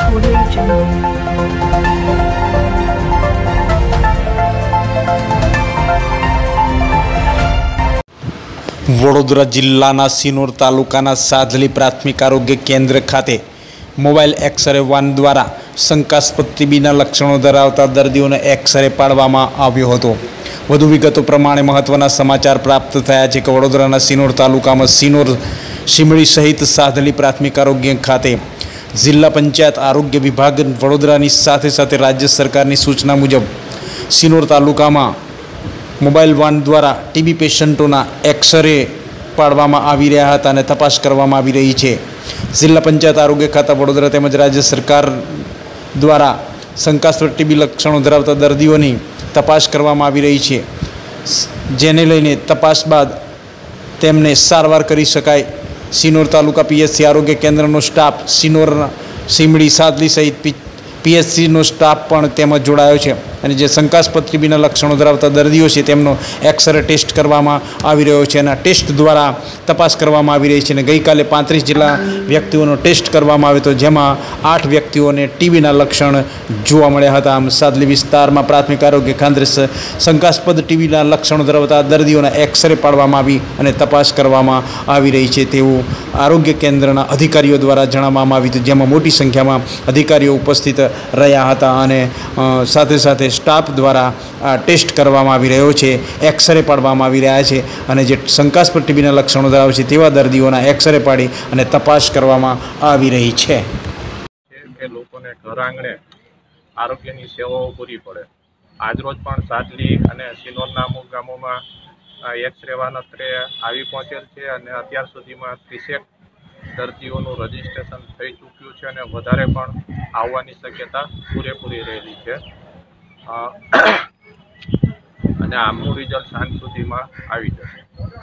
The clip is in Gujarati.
Audio Jungle. વડોદરા જિલ્લાના સિનોર તાલુકાના સાધલી પ્રાથમિક આરોગ્ય કેન્દ્ર ખાતે મોબાઈલ એક્સરે વાન દ્વારા શંકાસ્પદ ટીબીના લક્ષણો ધરાવતા દર્દીઓને એક્સરે પાડવામાં આવ્યો હતો। વધુ વિગતો પ્રમાણે મહત્વના સમાચાર પ્રાપ્ત થયા છે કે વડોદરાના સિનોર તાલુકામાં સિનોર સીમડી સહિત સાધલી પ્રાથમિક આરોગ્ય ખાતે જિલ્લા પંચાયત આરોગ્ય વિભાગ વડોદરાની સાથે સાથે રાજ્ય સરકારની સૂચના મુજબ સિનોર તાલુકામાં મોબાઈલ વાન દ્વારા ટીબી પેશન્ટોના એક્સરે પાડવામાં આવી રહ્યા હતા અને તપાસ કરવામાં આવી રહી છે। જિલ્લા પંચાયત આરોગ્ય ખાતા વડોદરા તેમજ રાજ્ય સરકાર દ્વારા શંકાસ્પદ ટીબી લક્ષણો ધરાવતા દર્દીઓની તપાસ કરવામાં આવી રહી છે, જેને લઈને તપાસ બાદ તેમને સારવાર કરી શકાય। સિનોર તાલુકા પીએચસી આરોગ્ય કેન્દ્રનો સ્ટાફ સિનોર સીમડી સાદલી સહિત પીએચસીનો સ્ટાફ પણ તેમાં જોડાયો છે અને જે શંકાસ્પદ ટીબીના લક્ષણો ધરાવતા દર્દીઓ છે તેમનો એક્સરે ટેસ્ટ કરવામાં આવી રહ્યો છે અને આ ટેસ્ટ દ્વારા તપાસ કરવામાં આવી રહી છે અને ગઈકાલે 35 જેટલા વ્યક્તિઓનો ટેસ્ટ કરવામાં આવ્યો હતો, જેમાં 8 વ્યક્તિઓને ટીબીના લક્ષણ જોવા મળ્યા હતા। આમ સાદલી વિસ્તારમાં પ્રાથમિક આરોગ્ય કેન્દ્ર શંકાસ્પદ ટીબીના લક્ષણો ધરાવતા દર્દીઓના એક્સરે પાડવામાં આવી અને તપાસ કરવામાં આવી રહી છે તેવું આરોગ્ય કેન્દ્રના અધિકારીઓ દ્વારા જણાવવામાં આવ્યું હતું, જેમાં મોટી સંખ્યામાં અધિકારીઓ ઉપસ્થિત રહ્યા હતા અને સાથે સાથે સ્ટાફ દ્વારા આ ટેસ્ટ કરવામાં આવી રહ્યો છે, એક્સરે પાડવામાં આવી રહ્યા છે અને જે શંકાસ્પદ ટીબીના લક્ષણો ધરાવે છે તેવા દર્દીઓના એક્સરે પાડી અને તપાસ કરવામાં આવી રહી છે કે લોકોને ઘર આંગણે આરોગ્યની સેવાઓ પૂરી પડે। આજરોજ પણ સાદલી અને સિનોરના અમુક ગામોમાં એક્સરે વાન અત્રે આવી પહોંચેલ છે અને અત્યાર સુધીમાં 30 દર્દીઓનું રજીસ્ટ્રેશન થઈ ચૂક્યું છે અને વધારે પણ આવવાની શક્યતા પૂરેપૂરી રહેલી છે અને આમનું રિઝલ્ટ સાંજ સુધીમાં આવી જશે।